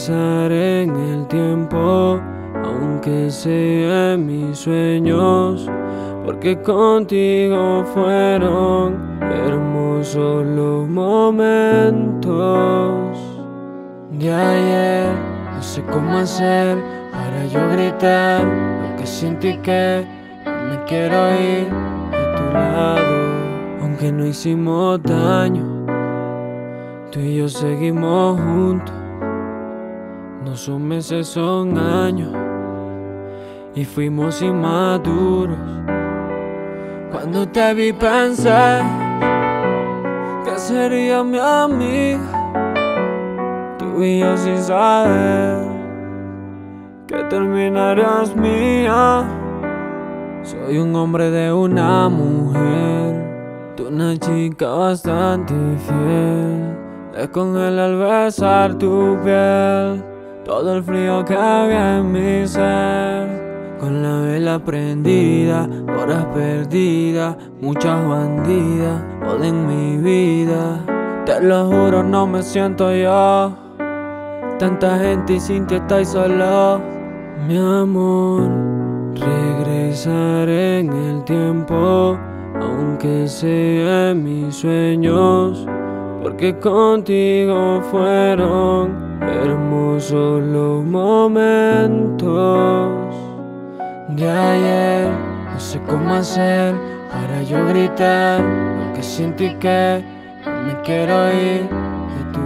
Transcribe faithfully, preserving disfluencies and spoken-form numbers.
regresar en el tiempo, aunque sea en mis sueños, porque contigo fueron hermosos los momentos de ayer. No sé cómo hacer para yo gritar lo que siento y que no me quiero ir de tu lado. Aunque no hicimos daño, tú y yo seguimos juntos. No son meses, son años, y fuimos inmaduros. Cuando te vi pensé que sería mi amiga, tú y yo sin saber que terminarías mía. Soy un hombre de una mujer, tú una chica bastante fiel. Descongela al besar tu piel todo el frío que había en mi ser. Con la vela prendida, horas perdidas, muchas bandidas, joden mi vida. Te lo juro, no me siento yo. Tanta gente y sin ti estoy solo. Mi amor, regresar en el tiempo, aunque sea en mis sueños, porque contigo fueron hermosos los momentos de ayer. No sé cómo hacer para yo gritar lo que siento y que no me quiero ir de tu